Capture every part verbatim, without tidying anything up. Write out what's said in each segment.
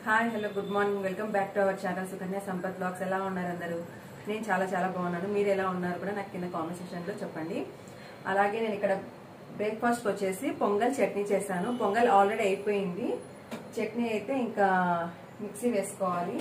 Hi hello good morning welcome back to our channel Sukanya Sampath blogs. ఎలా ఉన్నారు అందరూ? నేను చాలా చాలా బాగున్నాను. మీరు ఎలా ఉన్నారు కూడా నాకు కింద కామెంట్ సెక్షన్లో చెప్పండి. అలాగే నేను ఇక్కడ బ్రేక్ఫాస్ట్ వచ్చేసి పొంగల్ చట్నీ చేశాను. పొంగల్ ఆల్రెడీ అయిపోయింది, చట్నీ అయితే ఇంకా మిక్సీ వేసుకోవాలి.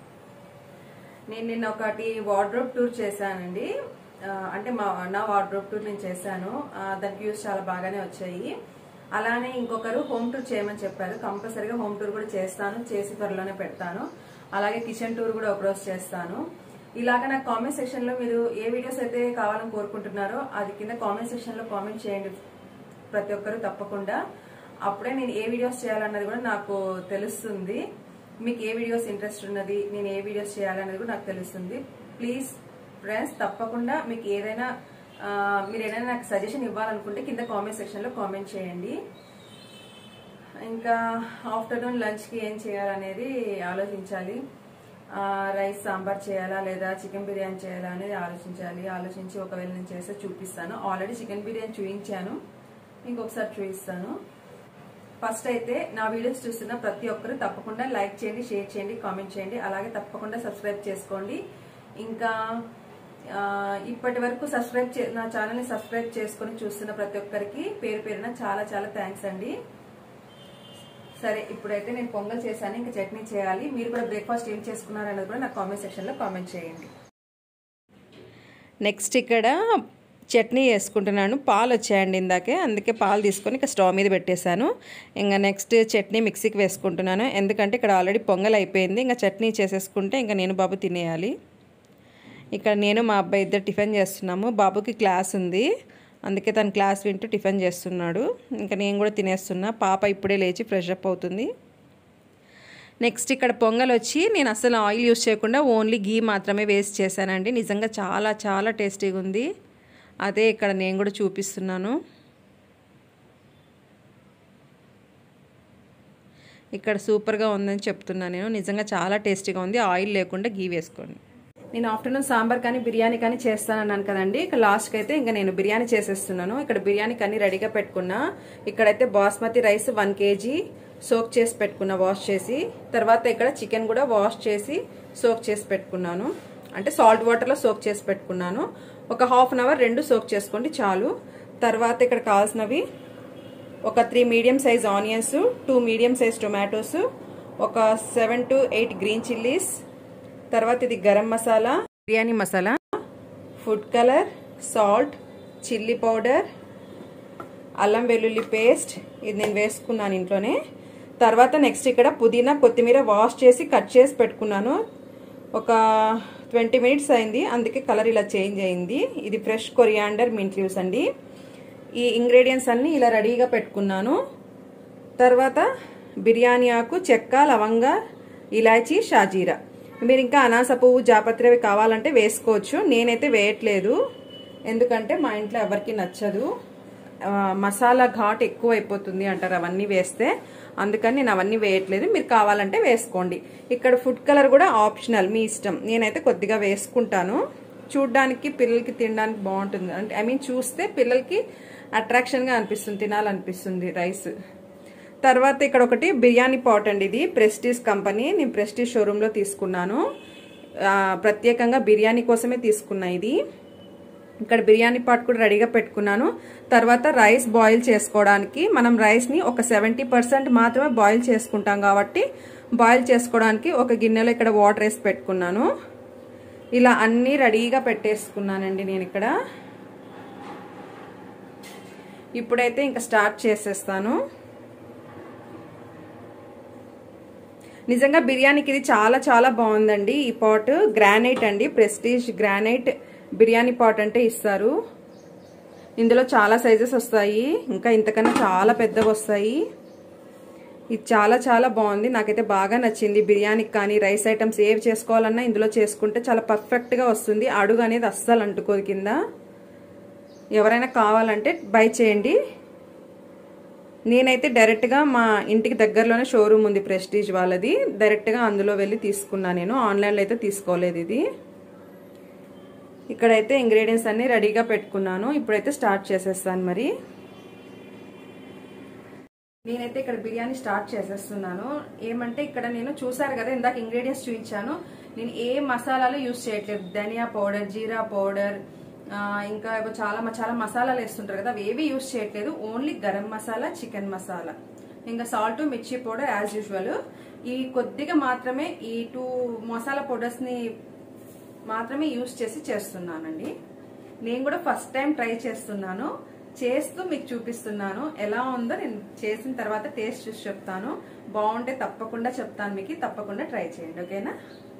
నేను నిన్న ఒకటి వార్డ్రోబ్ టూర్ చేశానండి, అంటే మా నా వార్డ్రోబ్ టూర్ నేను చేశాను. దానికి వ్యూస్ చాలా బాగానే వచ్చాయి. అలానే ఇంకొకరు హోమ్ టూర్ చేయమని చెప్పారు. కంపల్సరీగా హోమ్ టూర్ కూడా చేస్తాను, చేసి త్వరలోనే పెడతాను. అలాగే కిచెన్ టూర్ కూడా ఒకరోజు చేస్తాను. ఇలాగ నాకు కామెంట్ సెక్షన్ లో మీరు ఏ వీడియోస్ అయితే కావాలని కోరుకుంటున్నారో అది కింద కామెంట్ సెక్షన్ లో కామెంట్ చేయండి ప్రతి ఒక్కరు తప్పకుండా. అప్పుడే నేను ఏ వీడియోస్ చేయాలన్నది కూడా నాకు తెలుస్తుంది. మీకు ఏ వీడియోస్ ఇంట్రెస్ట్ ఉన్నది, నేను ఏ వీడియోస్ చేయాలన్నది కూడా నాకు తెలుస్తుంది. ప్లీజ్ ఫ్రెండ్స్, తప్పకుండా మీకు ఏదైనా మీరు ఏదైనా నాకు సజెషన్ ఇవ్వాలనుకుంటే కింద కామెంట్ సెక్షన్ లో కామెంట్ చేయండి. ఇంకా ఆఫ్టర్నూన్ లంచ్ కి ఏం చేయాలనేది ఆలోచించాలి. రైస్ సాంబార్ చేయాలా లేదా చికెన్ బిర్యానీ చేయాలా అనేది ఆలోచించాలి. ఆలోచించి ఒకవేళ నేను చేస్తే చూపిస్తాను. ఆల్రెడీ చికెన్ బిర్యానీ చూపించాను, ఇంకొకసారి చూపిస్తాను. ఫస్ట్ అయితే నా వీడియోస్ చూస్తున్న ప్రతి ఒక్కరు తప్పకుండా లైక్ చేయండి, షేర్ చేయండి, కామెంట్ చేయండి. అలాగే తప్పకుండా సబ్స్క్రైబ్ చేసుకోండి. ఇంకా ఇప్పటి వరకు సబ్స్క్రైబ్ నా ఛానల్ ని సబ్స్క్రైబ్ చేసుకుని చూస్తున్న ప్రతి ఒక్కరికి పేరు పేరున చాలా చాలా థ్యాంక్స్ అండి. సరే, ఇప్పుడైతే నేను పొంగల్ చేశాను, ఇంకా చట్నీ చేయాలి. మీరు కూడా బ్రేక్ఫాస్ట్ ఏం చేసుకున్నారనేది కూడా నాకు కామెంట్ సెక్షన్ లో కామెంట్ చేయండి. నెక్స్ట్ ఇక్కడ చట్నీ వేసుకుంటున్నాను. పాలు వచ్చాయండి ఇందాకే, అందుకే పాలు తీసుకొని ఇక స్టవ్ మీద పెట్టేశాను. ఇంకా నెక్స్ట్ చట్నీ మిక్సీకి వేసుకుంటున్నాను. ఎందుకంటే ఇక్కడ ఆల్రెడీ పొంగల్ అయిపోయింది, ఇంకా చట్నీ చేసేసుకుంటే ఇంకా నేను బాబు తినేయాలి. ఇక్కడ నేను మా అబ్బాయి ఇద్దరు టిఫిన్ చేస్తున్నాము. బాబుకి క్లాస్ ఉంది, అందుకే తను క్లాస్ వింటూ టిఫిన్ చేస్తున్నాడు. ఇంకా నేను కూడా తినేస్తున్నా. పాప ఇప్పుడే లేచి ఫ్రెష్ అప్ అవుతుంది. నెక్స్ట్ ఇక్కడ పొంగల్ వచ్చి నేను అసలు ఆయిల్ యూస్ చేయకుండా ఓన్లీ గీ మాత్రమే వేస్ట్ చేశానండి. నిజంగా చాలా చాలా టేస్టీగా ఉంది. అదే ఇక్కడ నేను కూడా చూపిస్తున్నాను. ఇక్కడ సూపర్గా ఉందని చెప్తున్నాను నేను. నిజంగా చాలా టేస్టీగా ఉంది. ఆయిల్ లేకుండా గీ వేసుకోండి. నేను ఆఫ్టర్నూన్ సాంబార్ కానీ బిర్యానీ కానీ చేస్తానన్నాను కదండి. ఇక లాస్ట్కి అయితే ఇంకా నేను బిర్యానీ చేసేస్తున్నాను. ఇక్కడ బిర్యానీకి అన్ని రెడీగా పెట్టుకున్నా. ఇక్కడైతే basmati rice one kg soak చేసి పెట్టుకున్నా, వాష్ చేసి. తర్వాత ఇక్కడ చికెన్ కూడా వాష్ చేసి సోక్ చేసి పెట్టుకున్నాను, అంటే సాల్ట్ వాటర్లో సోక్ చేసి పెట్టుకున్నాను. ఒక హాఫ్ అన్ అవర్ రెండు సోక్ చేసుకోండి చాలు. తర్వాత ఇక్కడ కావాల్సినవి ఒక three medium size onions, two medium size tomatoes, ఒక seven to eight green chillies, తర్వాత ఇది garam masala, biryani masala, food colour, salt, chilli powder, అల్లం వెల్లుల్లి పేస్ట్, ఇది నేను వేసుకున్నాను ఇంట్లోనే. తర్వాత నెక్స్ట్ ఇక్కడ పుదీనా కొత్తిమీర వాష్ చేసి కట్ చేసి పెట్టుకున్నాను. ఒక ట్వంటీ మినిట్స్ అయింది, అందుకే కలర్ ఇలా చేంజ్ అయింది. ఇది ఫ్రెష్ కొరియాండర్ మింట్ లీవ్స్ అండి. ఈ ఇంగ్రీడియంట్స్ అన్ని ఇలా రెడీగా పెట్టుకున్నాను. తర్వాత బిర్యానీ ఆకు, చెక్క, లవంగ, ఇలాచీ, షాజీరా. మీరు ఇంకా అనాస పువ్వు, జాపత్రి అవి కావాలంటే వేసుకోవచ్చు. నేనైతే వేయట్లేదు, ఎందుకంటే మా ఇంట్లో ఎవరికి నచ్చదు. మసాలా ఘాట్ ఎక్కువ అయిపోతుంది అంటారు అవన్నీ వేస్తే, అందుకని నేను అవన్నీ వేయట్లేదు. మీరు కావాలంటే వేసుకోండి. ఇక్కడ ఫుడ్ కలర్ కూడా ఆప్షనల్, మీ ఇష్టం. నేనైతే కొద్దిగా వేసుకుంటాను. చూడ్డానికి పిల్లలకి తినడానికి బాగుంటుంది, అంటే ఐ మీన్ చూస్తే పిల్లలకి అట్రాక్షన్గా అనిపిస్తుంది, తినాలనిపిస్తుంది రైస్. తర్వాత ఇక్కడ ఒకటి బిర్యానీ పాట్ అండి. ఇది ప్రెస్టీజ్ కంపెనీ, నేను ప్రెస్టీజ్ షోరూంలో తీసుకున్నాను. ప్రత్యేకంగా బిర్యానీ కోసమే తీసుకున్నా ఇది. ఇక్కడ బిర్యానీ పాట్ కూడా రెడీగా పెట్టుకున్నాను. తర్వాత రైస్ బాయిల్ చేసుకోవడానికి, మనం రైస్ని ఒక సెవెంటీ పర్సెంట్ మాత్రమే బాయిల్ చేసుకుంటాం కాబట్టి బాయిల్ చేసుకోవడానికి ఒక గిన్నెలో ఇక్కడ వాటర్ వేసి పెట్టుకున్నాను. ఇలా అన్నీ రెడీగా పెట్టేసుకున్నానండి నేను ఇక్కడ. ఇప్పుడైతే ఇంకా స్టార్ట్ చేసేస్తాను. నిజంగా బిర్యానీకి ఇది చాలా చాలా బాగుందండి. ఈ పాట్ గ్రానైట్ అండి, ప్రెస్టీజ్ గ్రానైట్ బిర్యానీ పాట్ అంటే ఇస్తారు. ఇందులో చాలా సైజెస్ వస్తాయి, ఇంకా ఇంతకన్నా చాలా పెద్దగా వస్తాయి. ఇది చాలా చాలా బాగుంది, నాకైతే బాగా నచ్చింది. బిర్యానీకి కానీ రైస్ ఐటమ్స్ ఏవి చేసుకోవాలన్నా ఇందులో చేసుకుంటే చాలా పర్ఫెక్ట్గా వస్తుంది. అడుగు అనేది అస్సలు అంటుకోదు కింద. ఎవరైనా కావాలంటే బై చేయండి. నేనైతే డైరెక్ట్గా మా ఇంటికి దగ్గరలోనే షోరూమ్ ఉంది ప్రెస్టీజ్ వాళ్ళది, డైరెక్ట్గా అందులో వెళ్ళి తీసుకున్నా నేను. ఆన్లైన్లో అయితే తీసుకోలేదు ఇది. ఇక్కడైతే ఇంగ్రీడియంట్స్ అన్ని రెడీగా పెట్టుకున్నాను. ఇప్పుడైతే స్టార్ట్ చేసేస్తాను మరి. నేనైతే ఇక్కడ బిర్యానీ స్టార్ట్ చేసేస్తున్నాను. ఏమంటే ఇక్కడ నేను చూసారు కదా ఇందాక ఇంగ్రీడియంట్స్ చూపించాను, నేను ఏ మసాలాలు యూజ్ చేయట్లేదు. ధనియా పౌడర్, జీరా పౌడర్, ఇంకా చాలా చాలా మసాలాలు వేస్తుంటారు కదా, అవి ఏవి యూజ్ చేయట్లేదు. ఓన్లీ గరం మసాలా, చికెన్ మసాలా, ఇంకా సాల్ట్, మిర్చి పౌడర్ యాజ్ యూజువల్. ఈ కొద్దిగా మాత్రమే ఈ టూ మసాలా పౌడర్స్ ని మాత్రమే యూజ్ చేసి చేస్తున్నానండి. నేను కూడా ఫస్ట్ టైం ట్రై చేస్తున్నాను, చేస్తూ మీకు చూపిస్తున్నాను. ఎలా ఉందో నేను చేసిన తర్వాత టేస్ట్ చూసి చెప్తాను. బాగుంటే తప్పకుండా చెప్తాను మీకు, తప్పకుండా ట్రై చేయండి, ఓకేనా.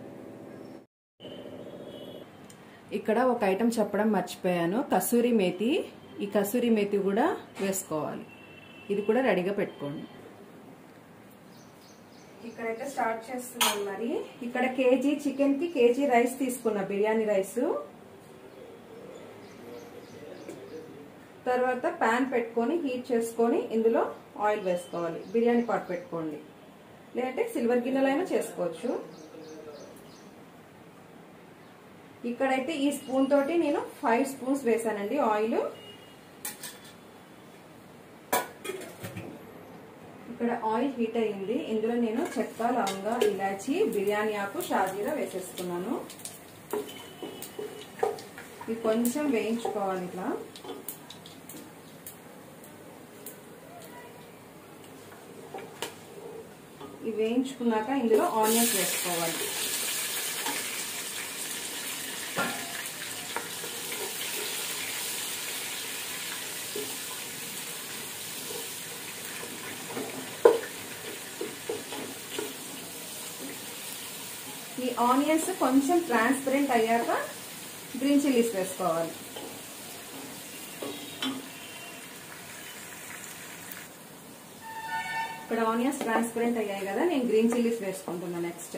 ఇక్కడ ఒక ఐటెం చెప్పడం మర్చిపోయాను, కసూరి మేతి. ఈ కసూరి మేతి కూడా వేసుకోవాలి, ఇది కూడా రెడీగా పెట్టుకోండి. ఇక్కడైతే స్టార్ట్ చేస్తున్నాను. మరి ఇక్కడ కేజీ చికెన్ కి కేజీ రైస్ తీసుకున్నా, బిర్యానీ రైస్. తర్వాత ప్యాన్ పెట్టుకొని హీట్ చేసుకొని ఇందులో ఆయిల్ వేసుకోవాలి. బిర్యానీ పాట్ పెట్టుకోండి, లేదంటే సిల్వర్ గిన్నెలైనా చేసుకోవచ్చు. ఇక్కడైతే ఈ స్పూన్ తోటి నేను ఫైవ్ స్పూన్స్ వేసానండి ఆయిల్. ఇక్కడ ఆయిల్ హీట్ అయ్యింది, ఇందులో నేను చెక్క, లవంగ, ఇలాచి, బిర్యానీ ఆకు, షాజీరా వేసేసుకున్నాను. ఇది కొంచెం వేయించుకోవాలి ఇట్లా. ఇవి వేయించుకున్నాక ఇందులో ఆనియన్స్ వేసుకోవాలి. ఈ ఆనియన్స్ కొంచెం ట్రాన్స్పరెంట్ అయ్యాక గ్రీన్ చిల్లీస్ వేసుకోవాలి. ఇక్కడ ఆనియన్స్ ట్రాన్స్పరెంట్ అయ్యాయి కదా, నేను గ్రీన్ చిల్లీస్ వేసుకుంటున్నా. నెక్స్ట్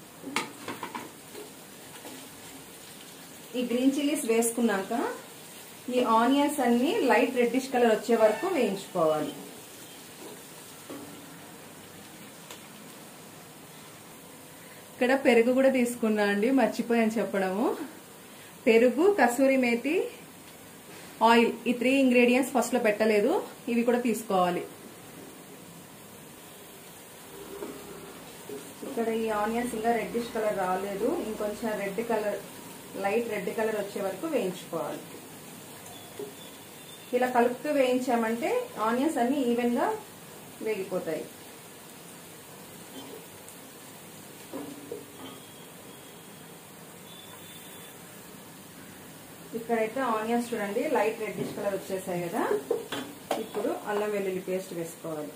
ఈ గ్రీన్ చిల్లీస్ వేసుకున్నాక ఈ ఆనియన్స్ అన్ని లైట్ రెడ్డిష్ కలర్ వచ్చే వరకు వేయించుకోవాలి. ఇక్కడ పెరుగు కూడా తీసుకున్నా అండి, మర్చిపోయాను చెప్పడము. పెరుగు, కసూరి మేతి, ఆయిల్, ఈ త్రీ ఇంగ్రీడియంట్స్ ఫస్ట్ లో పెట్టలేదు, ఇవి కూడా తీసుకోవాలి. ఇక్కడ ఈ ఆనియన్స్ ఇంకా రెడ్డిష్ కలర్ రాలేదు, ఇంకొంచెం red colour, light red colour వచ్చే వరకు వేయించుకోవాలి. ఇలా కలుపుతూ వేయించామంటే ఆనియన్స్ అన్ని ఈవెన్ గా వేగిపోతాయి. ఇక్కడైతే ఆనియన్స్ చూడండి లైట్ రెడ్డిష్ కలర్ వచ్చేసాయి కదా. ఇప్పుడు అల్లం వెల్లుల్లి పేస్ట్ వేసుకోవాలి.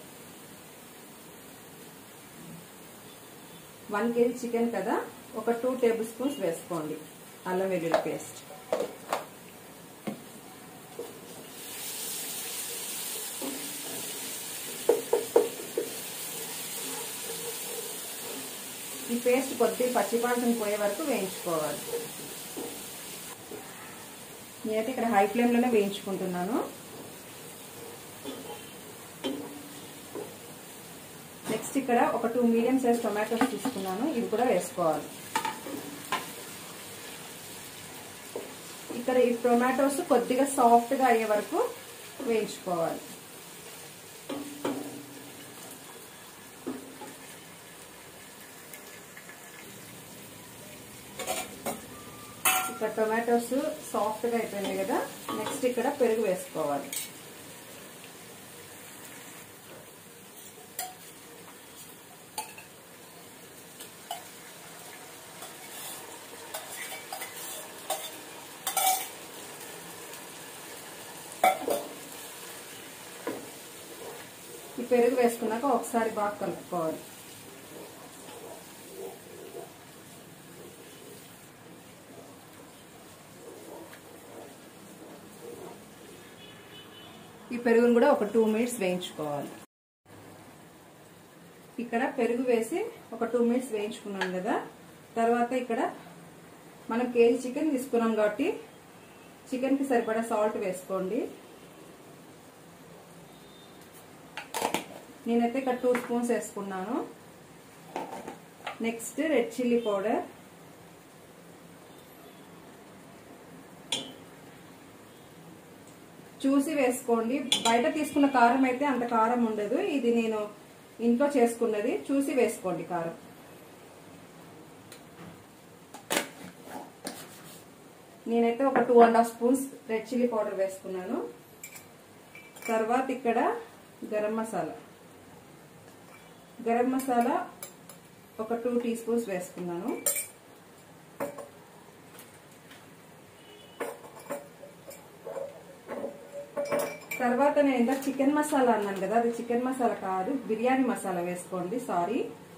వన్ కేజీ చికెన్ కదా, ఒక టూ టేబుల్ స్పూన్స్ వేసుకోండి అల్లం వెల్లుల్లి పేస్ట్. ఈ పేస్ట్ కొద్దిగా పచ్చిపాంతం పోయే వరకు వేయించుకోవాలి. నేనైతే ఇక్కడ హై ఫ్లేమ్ లోనే వేయించుకుంటున్నాను. నెక్స్ట్ ఇక్కడ ఒక టూ మీడియం సైజ్ టొమాటోస్ తీసుకున్నాను, ఇవి కూడా వేసుకోవాలి. ఇక్కడ ఈ టొమాటోస్ కొద్దిగా సాఫ్ట్ గా అయ్యే వరకు వేయించుకోవాలి. ఇక్కడ టొమాటోస్ సాఫ్ట్ గా అయిపోయింది కదా, నెక్స్ట్ ఇక్కడ పెరుగు వేసుకోవాలి. ఈ పెరుగు వేసుకున్నాక ఒకసారి బాగా కలుపుకోవాలి. ఈ పెరుగును కూడా ఒక టూ మినిట్స్ వేయించుకోవాలి. ఇక్కడ పెరుగు వేసి ఒక టూ మినిట్స్ వేయించుకున్నాం కదా, తర్వాత ఇక్కడ మనం కేజీ చికెన్ తీసుకున్నాం కాబట్టి చికెన్ కి సరిపడా సాల్ట్ వేసుకోండి. నేనైతే ఇక్కడ టూ స్పూన్స్ వేసుకున్నాను. నెక్స్ట్ రెడ్ చిల్లీ పౌడర్, చూసి వేసుకోండి. బయట తీసుకున్న కారం అయితే అంత కారం ఉండదు. ఇది నేను ఇంట్లో చేసుకున్నది. చూసి వేసుకోండి కారం. నేనైతే ఒక two and half spoons red chilli powder వేసుకున్నాను. తర్వాత ఇక్కడ గరం మసాలా గరం మసాలా ఒక టూ టీ స్పూన్స్ వేసుకున్నాను. తర్వాత నేను ఇందాక చికెన్ మసాలా అన్నాను కదా, అది చికెన్ మసాలా కాదు, బిర్యానీ మసాలా వేసుకోండి. సారీ.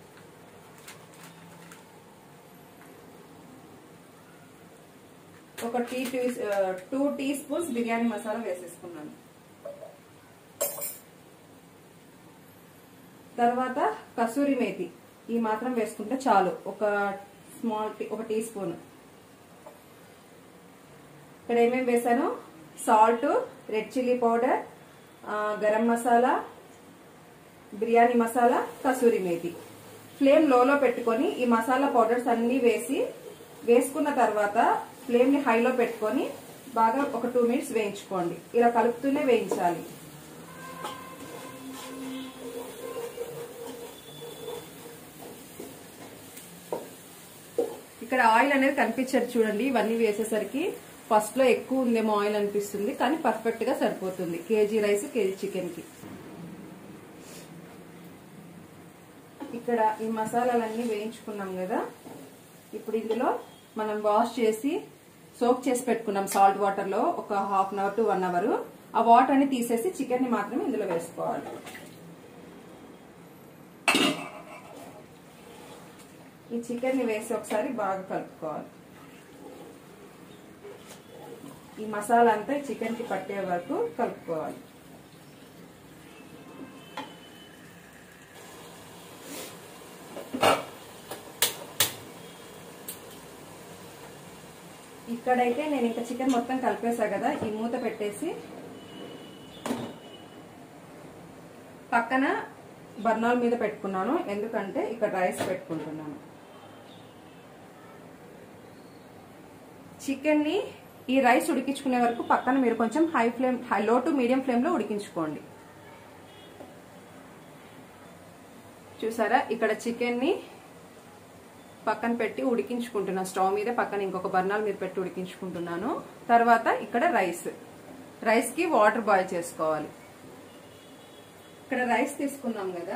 ఒక tea two teaspoons biryani masala వేసేసుకున్నాను. తర్వాత కసూరి మేతి ఈ మాత్రం వేసుకుంటే చాలు, ఒక స్మాల్ ఒక టీ స్పూన్. ఇక్కడ ఏమేమి వేసాను? Salt, red chilli powder, garam masala, biryani masala, kasuri methi. Flame లోలో పెట్టుకొని ఈ మసాలా పౌడర్స్ అన్ని వేసి వేసుకున్న తర్వాత ఫ్లేమ్ ని హైలో పెట్టుకొని బాగా ఒక టూ మినిట్స్ వేయించుకోండి. ఇలా కలుపుతూనే వేయించాలి. ఇక్కడ ఆయిల్ అనేది కనిపించదు చూడండి. ఇవన్నీ వేసేసరికి ఫస్ట్ లో ఎక్కువ ఉందేమో ఆయిల్ అనిపిస్తుంది, కానీ పర్ఫెక్ట్ గా సరిపోతుంది కేజీ రైస్ కేజీ చికెన్ కి. ఇక్కడ ఈ మసాలాలన్నీ వేయించుకున్నాం కదా, ఇప్పుడు ఇందులో మనం వాష్ చేసి సోక్ చేసి పెట్టుకున్నాం సాల్ట్ వాటర్ లో ఒక half an hour to one hour. ఆ వాటర్ ని తీసేసి చికెన్ ని మాత్రమే ఇందులో వేసుకోవాలి. ఈ చికెన్ ని వేసి ఒకసారి బాగా కలుపుకోవాలి. ఈ మసాలా అంతా చికెన్ కి పట్టే వరకు కలుపుకోవాలి. ఇక్కడైతే నేను ఇంకా చికెన్ మొత్తం కలిపేసా కదా, ఈ మూత పెట్టేసి పక్కన బర్నాల్ మీద పెట్టుకున్నాను. ఎందుకంటే ఇక్కడ రైస్ పెట్టుకుంటున్నాను. చికెన్ ని ఈ రైస్ ఉడికించుకునే వరకు పక్కన మీరు కొంచెం హై ఫ్లేమ్ హై లో టు మీడియం ఫ్లేమ్ లో ఉడికించుకోండి. చూసారా, ఇక్కడ చికెన్ ని పక్కన పెట్టి ఉడికించుకుంటున్నాను. స్టవ్ మీద పక్కన ఇంకొక బర్నాల్ మీద పెట్టి ఉడికించుకుంటున్నాను. తర్వాత ఇక్కడ రైస్ రైస్ కి వాటర్ బాయిల్ చేసుకోవాలి. ఇక్కడ రైస్ తీసుకున్నాం కదా,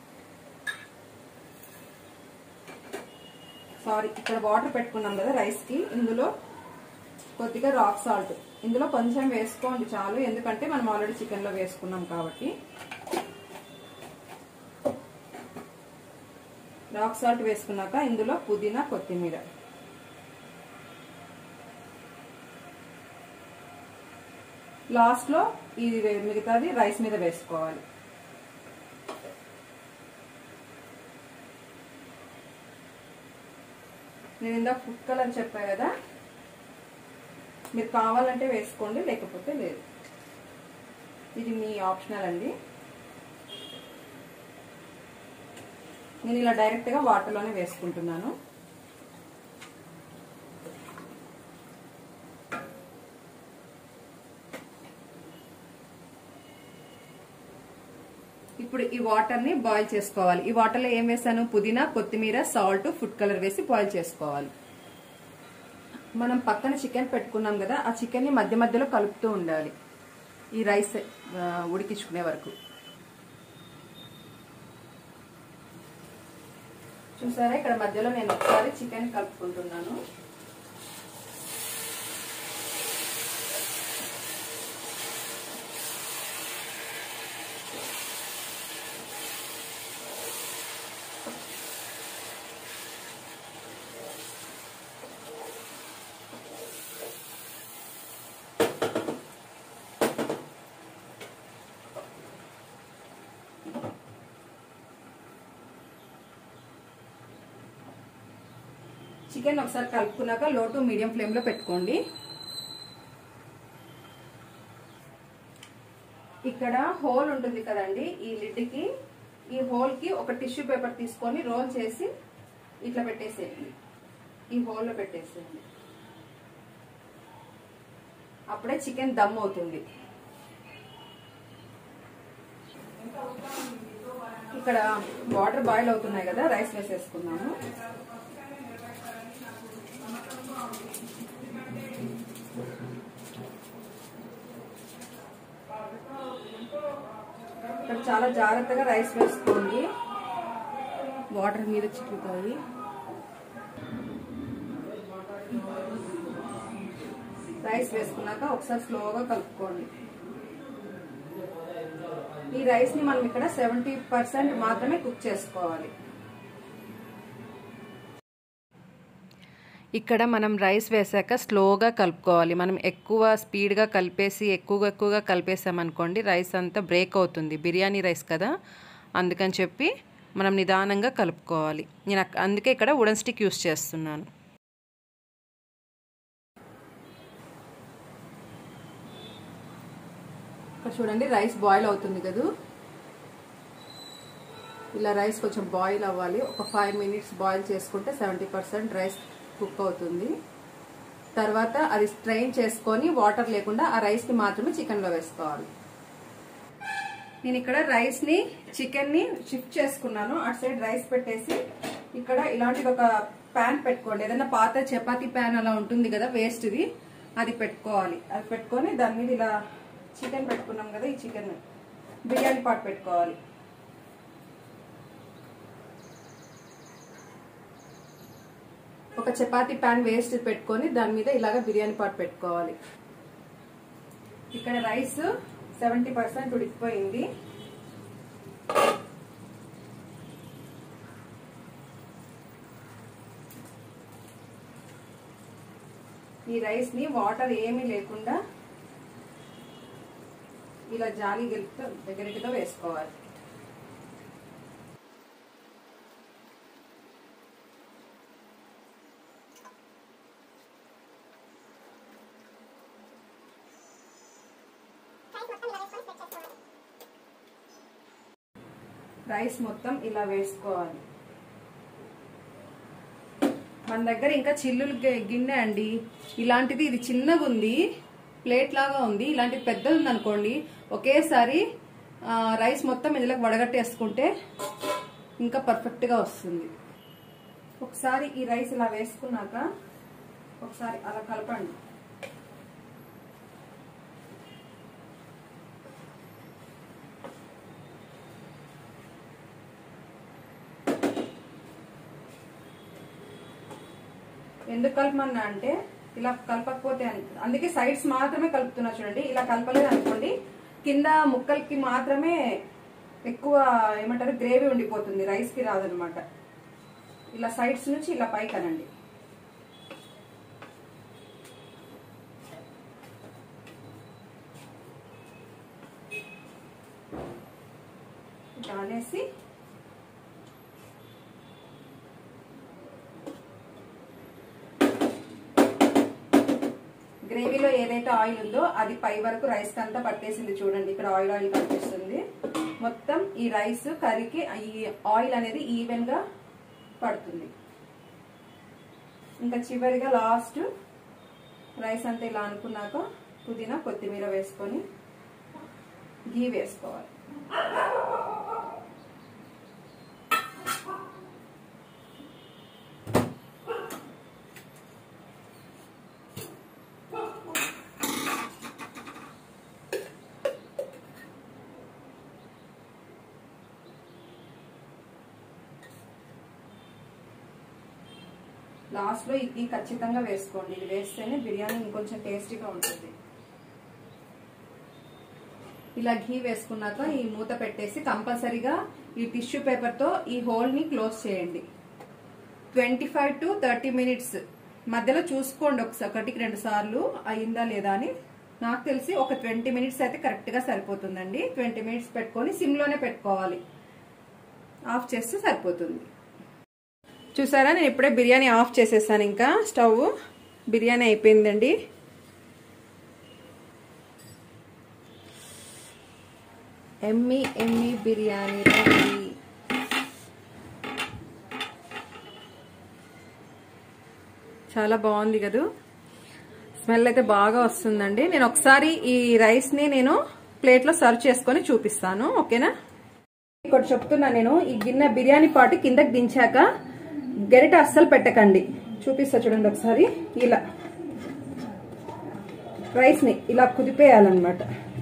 సారీ ఇక్కడ వాటర్ పెట్టుకున్నాం కదా రైస్ కి. ఇందులో కొద్దిగా రాక్ సాల్ట్ ఇందులో కొంచెం వేసుకోండి చాలు, ఎందుకంటే మనం ఆల్రెడీ చికెన్ లో వేసుకున్నాం కాబట్టి. రాక్ సాల్ట్ వేసుకున్నాక ఇందులో పుదీనా, కొత్తిమీర, లాస్ట్ లో ఇది మిగతాది రైస్ మీద వేసుకోవాలి. నేను ఇందాక ఫుడ్ కలర్ చెప్పా కదా, మీరు కావాలంటే వేసుకోండి, లేకపోతే లేదు. ఇది మీ ఆప్షనల్ అండి. నేను ఇలా డైరెక్ట్ గా వాటర్ లోనే వేసుకుంటున్నాను. ఇప్పుడు ఈ వాటర్ ని బాయిల్ చేసుకోవాలి. ఈ వాటర్ లో ఏం వేసాను? పుదీనా, కొత్తిమీర, సాల్ట్, ఫుడ్ కలర్ వేసి బాయిల్ చేసుకోవాలి. మనం పక్కన చికెన్ పెట్టుకున్నాం కదా, ఆ చికెన్ ని మధ్య మధ్యలో కలుపుతూ ఉండాలి ఈ రైస్ ఉడికించుకునే వరకు. చూసారా, ఇక్కడ మధ్యలో నేను ఒకసారి చికెన్ కలుపుకుంటున్నాను. చికెన్ ఒకసారి కలుపుకున్నాక లో టు మీడియం ఫ్లేమ్ లో పెట్టుకోండి. ఇక్కడ హోల్ ఉంటుంది కదండి, ఈ లిడ్ కి, ఈ హోల్ కి ఒక టిష్యూ పేపర్ తీసుకొని రోల్ చేసి ఇట్లా పెట్టేసేయండి. ఈ హోల్ లో పెట్టేసేయండి. అప్పుడే చికెన్ దమ్ అవుతుంది. ఇక్కడ వాటర్ బాయిల్ అవుతున్నాయి కదా, రైస్ వేసేసుకున్నాము. ఇక్కడ చాలా జాగ్రత్తగా రైస్ వేసుకోండి, వాటర్ మీద చిక్కుతాయి. రైస్ వేసుకున్నాక ఒకసారి స్లోగా కలుపుకోండి. ఈ రైస్ ని మనం ఇక్కడ సెవెంటీ పర్సెంట్ మాత్రమే కుక్ చేసుకోవాలి. ఇక్కడ మనం రైస్ వేసాక స్లోగా కలుపుకోవాలి. మనం ఎక్కువ స్పీడ్గా కలిపేసి ఎక్కువగా ఎక్కువగా కలిపేసామనుకోండి రైస్ అంతా బ్రేక్ అవుతుంది. బిర్యానీ రైస్ కదా, అందుకని చెప్పి మనం నిదానంగా కలుపుకోవాలి. నేను అందుకే ఇక్కడ వుడెన్ స్టిక్ యూస్ చేస్తున్నాను. చూడండి రైస్ బాయిల్ అవుతుంది కదా, ఇలా రైస్ కొంచెం బాయిల్ అవ్వాలి. ఒక ఫైవ్ మినిట్స్ బాయిల్ చేసుకుంటే సెవెంటీ పర్సెంట్ రైస్ కుక్ అవుతుంది. తర్వాత అది స్ట్రెయిన్ చేసుకొని వాటర్ లేకుండా ఆ రైస్ ని మాత్రమే చికెన్ లో వేసుకోవాలి. నేను ఇక్కడ రైస్ ని చికెన్ ని షిఫ్ట్ చేసుకున్నాను. అటు సైడ్ రైస్ పెట్టేసి ఇక్కడ ఇలాంటిది ఒక ప్యాన్ పెట్టుకోండి. ఏదైనా పాత చపాతీ ప్యాన్ అలా ఉంటుంది కదా వేస్ట్ది, అది పెట్టుకోవాలి. అది పెట్టుకొని దాని మీద ఇలా చికెన్ పెట్టుకున్నాం కదా, ఈ చికెన్ బిర్యానీ పాట్ పెట్టుకోవాలి. ఒక చపాతీ ప్యాన్ వేస్ట్ పెట్టుకొని దాని మీద ఇలాగ బిర్యానీ పాట్ పెట్టుకోవాలి. ఇక్కడ రైస్ సెవెంటీ పర్సెంట్ ఉడికిపోయింది. ఈ రైస్ ని వాటర్ ఏమీ లేకుండా ఇలా జాలి గెలుపుతో దగ్గరతో వేసుకోవాలి. రైస్ మొత్తం ఇలా వేసుకోవాలి. మన దగ్గర ఇంకా చిల్లులు గిన్నె అండి, ఇలాంటిది ఇది చిన్నగా ఉంది, ప్లేట్ లాగా ఉంది. ఇలాంటిది పెద్దది ఉంది అనుకోండి, ఒకేసారి రైస్ మొత్తం ఇందులోకి వడగట్టేసుకుంటే ఇంకా పర్ఫెక్ట్ గా వస్తుంది. ఒకసారి ఈ రైస్ ఇలా వేసుకున్నాక ఒకసారి అలా కలపండి. ఎందుకు కలపమన్నా అంటే ఇలా కలపకపోతే అని, అందుకే సైడ్స్ మాత్రమే కలుపుతున్నా చూడండి. ఇలా కలపలేదు అనుకోండి కింద ముక్కలకి మాత్రమే ఎక్కువ ఏమంటారు గ్రేవీ ఉండిపోతుంది, రైస్ కి రాదనమాట. ఇలా సైడ్స్ నుంచి ఇలా పైకి అనండి. ఇలా అనేసి గ్రేవీలో ఏదైతే ఆయిల్ ఉందో అది పై వరకు రైస్ అంతా పట్టేసింది చూడండి. ఇక్కడ ఆయిల్ ఆయిల్ కనిపిస్తుంది. మొత్తం ఈ రైస్ కర్రీకి ఈ ఆయిల్ అనేది ఈవెన్ గా పడుతుంది. ఇంకా చివరిగా లాస్ట్ రైస్ అంతా ఇలా అనుకున్నాక పుదీనా కొత్తిమీర వేసుకొని ఘీ వేసుకోవాలి. లాస్ట్ లో ఇది ఖచ్చితంగా వేసుకోండి. ఇది వేస్తేనే బిర్యానీ ఇంకొంచెం టేస్టీగా ఉంటుంది. ఇలా ఘీ వేసుకున్నాక ఈ మూత పెట్టేసి కంపల్సరీగా ఈ టిష్యూ పేపర్ తో ఈ హోల్ ని క్లోజ్ చేయండి. Twenty five to thirty minutes మధ్యలో చూసుకోండి ఒకసారి, ఒకటికి రెండు సార్లు అయిందా లేదా అని. నాకు తెలిసి ఒక ట్వంటీ మినిట్స్ అయితే కరెక్ట్ గా సరిపోతుందండి. ట్వంటీ మినిట్స్ పెట్టుకొని సిమ్ లోనే పెట్టుకోవాలి, ఆఫ్ చేస్తే సరిపోతుంది. చూసారా, నేను ఇప్పుడే బిర్యానీ ఆఫ్ చేసేసాను. ఇంకా స్టవ్ బిర్యానీ అయిపోయిందండి. ఎమ్మి ఎమ్మి బిర్యానీ రెడీ. చాలా బాగుంది కదా, స్మెల్ అయితే బాగా వస్తుందండి. నేను ఒకసారి ఈ రైస్ ని నేను ప్లేట్లో సర్వ్ చేసుకొని చూపిస్తాను, ఓకేనా. ఇక్కడ చెప్తున్నా నేను, ఈ గిన్నె బిర్యానీ పాటు కిందకి దించాక గరిట అస్సలు పెట్టకండి. చూపిస్తా చూడండి ఒకసారి. ఇలా రైస్ ని ఇలా కుదిపేయాలన్నమాట.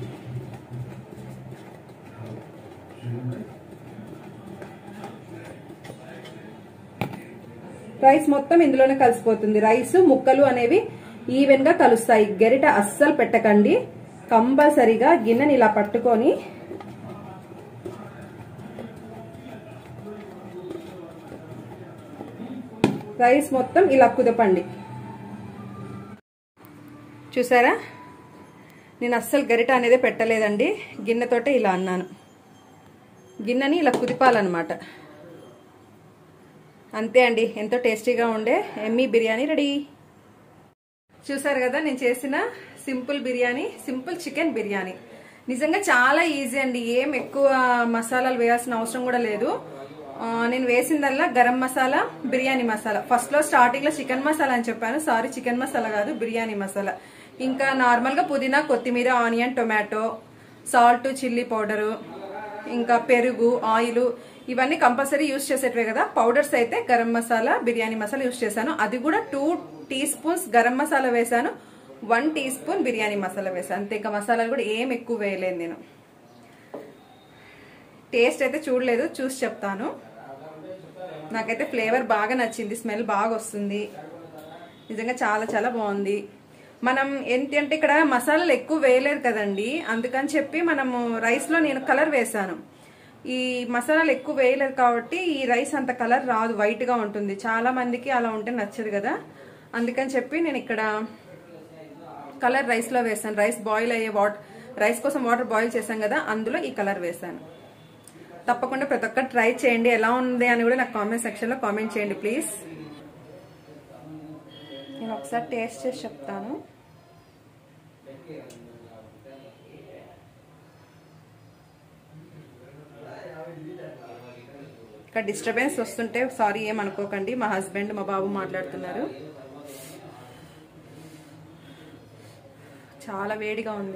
రైస్ మొత్తం ఇందులోనే కలిసిపోతుంది. రైస్ ముక్కలు అనేవి ఈవెన్ గా కలుస్తాయి. గరిట అస్సలు పెట్టకండి. కంపల్సరీగా గిన్నెని ఇలా పట్టుకొని రైస్ మొత్తం ఇలా కుదపండి. చూసారా, నేను అస్సలు గరిట అనేది పెట్టలేదండి. గిన్నెతోటే ఇలా అన్నాను. గిన్నెని ఇలా కుదిపాలన్నమాట. అంతే అండి, ఎంతో టేస్టీగా ఉండే ఎమ్మీ బిర్యానీ రెడీ. చూసారు కదా నేను చేసిన simple biryani, simple chicken biryani. నిజంగా చాలా ఈజీ అండి. ఏం ఎక్కువ మసాలాలు వేయాల్సిన అవసరం కూడా లేదు. నేను వేసిందల్లా గరం మసాలా, బిర్యానీ మసాలా. ఫస్ట్ లో స్టార్టింగ్ లో చికెన్ మసాలా అని చెప్పాను, సారీ చికెన్ మసాలా కాదు, బిర్యానీ మసాలా. ఇంకా నార్మల్ గా పుదీనా, కొత్తిమీర, onion, tomato, salt, chilli powder, ఇంకా పెరుగు, ఆయిల్, ఇవన్నీ కంపల్సరీ యూజ్ చేసేటివే కదా. పౌడర్స్ అయితే గరం మసాలా, బిర్యానీ మసాలా యూజ్ చేశాను. అది కూడా two teaspoons garam masala వేసాను, one teaspoon biryani masala వేసాను. అంతే, ఇంకా మసాలాలు కూడా ఏం ఎక్కువ వేయలేదు నేను. టేస్ట్ అయితే చూడలేదు, చూసి చెప్తాను. నాకైతే ఫ్లేవర్ బాగా నచ్చింది, స్మెల్ బాగా వస్తుంది. నిజంగా చాలా చాలా బాగుంది. మనం ఏంటి అంటే ఇక్కడ మసాలాలు ఎక్కువ వేయలేరు కదండి, అందుకని చెప్పి మనము రైస్ లో నేను కలర్ వేసాను. ఈ మసాలాలు ఎక్కువ వేయలేరు కాబట్టి ఈ రైస్ అంత కలర్ రాదు, వైట్ గా ఉంటుంది. చాలా మందికి అలా ఉంటే నచ్చదు కదా, అందుకని చెప్పి నేను ఇక్కడ కలర్ రైస్ లో వేసాను. రైస్ బాయిల్ అయ్యే వాటర్, రైస్ కోసం వాటర్ బాయిల్ చేసాం కదా, అందులో ఈ కలర్ వేసాను. తప్పకుండా ప్రతి ఒక్కరు ట్రై చేయండి. ఎలా ఉంది అని కూడా నాకు కామెంట్ సెక్షన్ లో కామెంట్ చేయండి ప్లీజ్. నేను ఒకసారి టేస్ట్ చేసి చెప్తాను. ఇక్కడ డిస్టర్బెన్స్ వస్తుంటే సారీ ఏమనుకోకండి, మా హస్బెండ్ మా బాబు మాట్లాడుతున్నారు. చాలా వేడిగా ఉంది.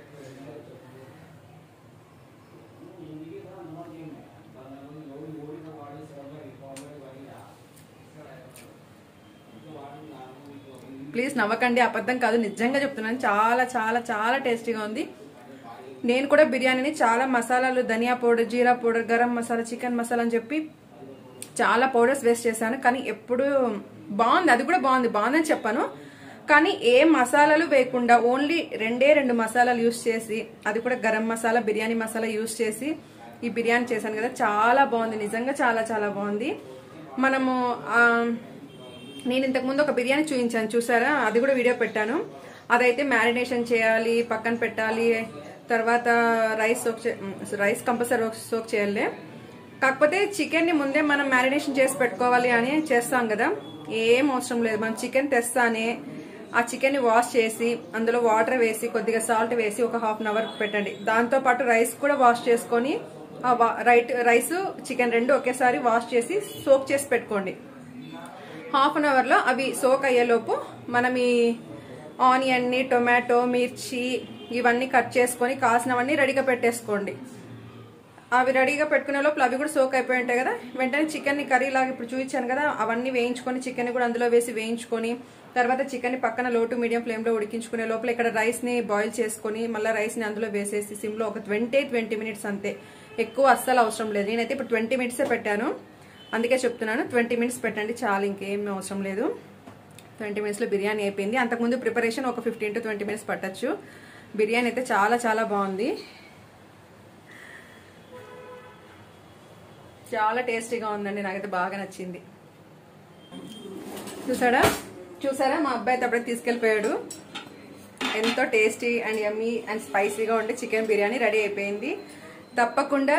ప్లీజ్ నవ్వకండి, అబద్ధం కాదు, నిజంగా చెప్తున్నాను. చాలా చాలా చాలా టేస్టీగా ఉంది. నేను కూడా బిర్యానీని చాలా మసాలాలు, ధనియా పౌడర్, జీరా పౌడర్, గరం మసాలా, చికెన్ మసాలా అని చెప్పి చాలా పౌడర్స్ వేస్ట్ చేశాను. కానీ ఎప్పుడు బాగుంది, అది కూడా బాగుంది, బాగుందని చెప్పాను. కానీ ఏ మసాలాలు వేయకుండా ఓన్లీ రెండే రెండు మసాలాలు యూస్ చేసి, అది కూడా గరం మసాలా, బిర్యానీ మసాలా యూస్ చేసి ఈ బిర్యానీ చేశాను కదా, చాలా బాగుంది. నిజంగా చాలా చాలా బాగుంది. మనము నేను ఇంతకుముందు ఒక బిర్యానీ చూపించాను చూసారా, అది కూడా వీడియో పెట్టాను. అదైతే మ్యారినేషన్ చేయాలి, పక్కన పెట్టాలి, తర్వాత rice soak rice compulsory soak చేయాలి. కాకపోతే చికెన్ ని ముందే మనం మ్యారినేషన్ చేసి పెట్టుకోవాలి అని చేస్తాం కదా, ఏం అవసరం లేదు. మనం చికెన్ తెస్తానే ఆ చికెన్ ని వాష్ చేసి అందులో వాటర్ వేసి కొద్దిగా సాల్ట్ వేసి ఒక హాఫ్ అన్ అవర్ పెట్టండి. దాంతో పాటు రైస్ కూడా వాష్ చేసుకొని రైట్ రైస్ చికెన్ రెండు ఒకేసారి వాష్ చేసి సోక్ చేసి పెట్టుకోండి. హాఫ్ అన్ అవర్ లో అవి సోక్ అయ్యేలోపు మనం ఈ ఆనియన్ ని, టొమాటో, మిర్చి ఇవన్నీ కట్ చేసుకొని కాసినవన్నీ రెడీగా పెట్టేసుకోండి. అవి రెడీగా పెట్టుకునే లోపల అవి కూడా సోక్ అయిపోయి ఉంటాయి కదా, వెంటనే చికెన్ ని కర్రీ లాగా ఇప్పుడు చూపించాను కదా, అవన్నీ వేయించుకొని చికెన్ ని కూడా అందులో వేసి వేయించుకొని తర్వాత చికెన్ ని పక్కన లో టు మీడియం ఫ్లేమ్ లో ఉడికించుకునే లోపల ఇక్కడ రైస్ ని బాయిల్ చేసుకుని మళ్ళీ రైస్ ని అందులో వేసేసి సిమ్ లో ఒక ట్వంటీ ట్వంటీ మినిట్స్ అంతే, ఎక్కువ అస్సలు అవసరం లేదు. నేనైతే ఇప్పుడు ట్వంటీ మినిట్సే పెట్టాను, అందుకే చెప్తున్నాను ట్వంటీ మినిట్స్ పెట్టండి చాలు, ఇంకేం అవసరం లేదు. ట్వంటీ మినిట్స్ లో బిర్యానీ అయిపోయింది. అంతకుముందు ప్రిపరేషన్ ఒక ఫిఫ్టీన్ టు ట్వంటీ మినిట్స్ పట్టచ్చు. బిర్యానీ అయితే చాలా చాలా బాగుంది, చాలా టేస్టీగా ఉందండి, నాకైతే బాగా నచ్చింది. చూసాడా చూసారా మా అబ్బాయి అయితే అప్పుడే తీసుకెళ్లిపోయాడు. ఎంతో టేస్టీ అండ్ యమ్మీ అండ్ స్పైసీగా ఉండే చికెన్ బిర్యానీ రెడీ అయిపోయింది. తప్పకుండా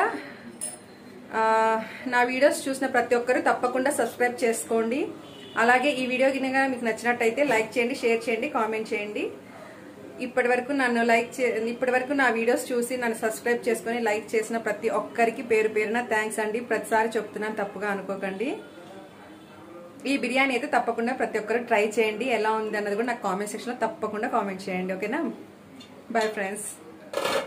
నా వీడియోస్ చూసిన ప్రతి ఒక్కరు తప్పకుండా సబ్స్క్రైబ్ చేసుకోండి. అలాగే ఈ వీడియో గినక మీకు నచ్చినట్టయితే లైక్ చేయండి, షేర్ చేయండి, కామెంట్ చేయండి. ఇప్పటి వరకు నన్ను లైక్ చే ఇప్పటి వరకు నా వీడియోస్ చూసి నన్ను సబ్స్క్రైబ్ చేసుకుని లైక్ చేసిన ప్రతి ఒక్కరికి పేరు పేరున థ్యాంక్స్ అండి. ప్రతిసారి చెప్తున్నాను, తప్పుగా అనుకోకండి. ఈ బిర్యానీ అయితే తప్పకుండా ప్రతి ఒక్కరు ట్రై చేయండి. ఎలా ఉంది అన్నది కూడా నాకు కామెంట్ సెక్షన్ లో తప్పకుండా కామెంట్ చేయండి. ఓకేనా, బై ఫ్రెండ్స్.